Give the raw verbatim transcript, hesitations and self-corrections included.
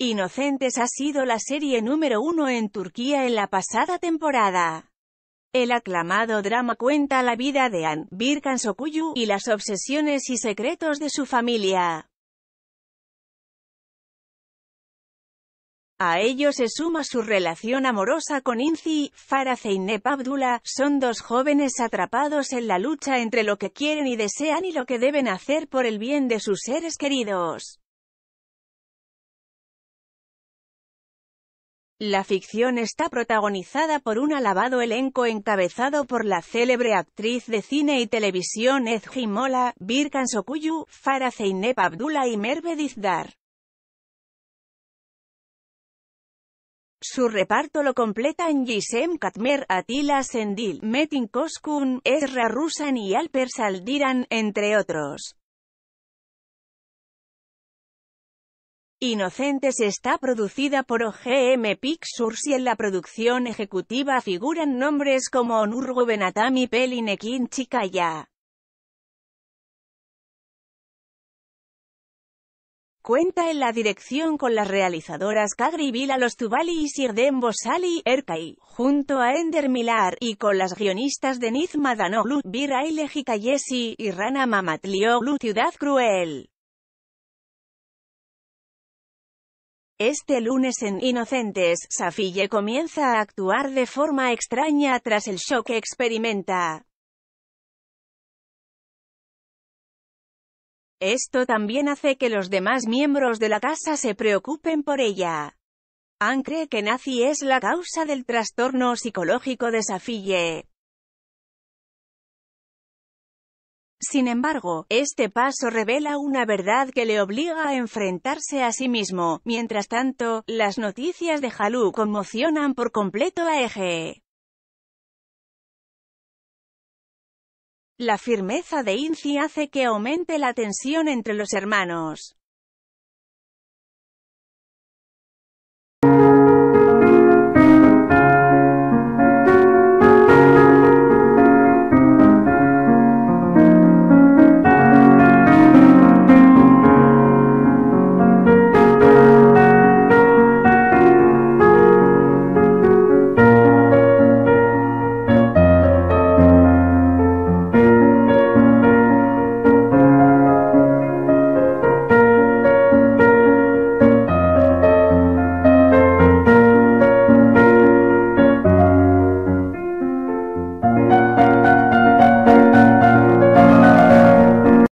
Inocentes ha sido la serie número uno en Turquía en la pasada temporada. El aclamado drama cuenta la vida de An, Birkan Sokuyu, y las obsesiones y secretos de su familia. A ello se suma su relación amorosa con Inci. Farah Zeynep Abdullah. Son dos jóvenes atrapados en la lucha entre lo que quieren y desean y lo que deben hacer por el bien de sus seres queridos. La ficción está protagonizada por un alabado elenco encabezado por la célebre actriz de cine y televisión Ezgi Mola, Birkan Sokuyu, Farah Zeynep Abdullah y Merve Dizdar. Su reparto lo completan Gizem Katmer, Atila Sendil, Metin Koskun, Esra Rusan y Alper Saldiran, entre otros. Inocentes está producida por O G M Pictures y en la producción ejecutiva figuran nombres como Onur Guvenadam y Pelin Ekin Chikaya. Cuenta en la dirección con las realizadoras Kadri Bilal-Ostubali y Sirdem Bosali, Erkay, junto a Ender Milar, y con las guionistas Deniz Madanoglu, Bir Aile Hikayesi, y Rana Mamatlioglu, Ciudad Cruel. Este lunes en Inocentes, Safiye comienza a actuar de forma extraña tras el shock que experimenta. Esto también hace que los demás miembros de la casa se preocupen por ella. An cree que Nazi es la causa del trastorno psicológico de Safiye. Sin embargo, este paso revela una verdad que le obliga a enfrentarse a sí mismo. Mientras tanto, las noticias de Halu conmocionan por completo a Ege. La firmeza de Inci hace que aumente la tensión entre los hermanos.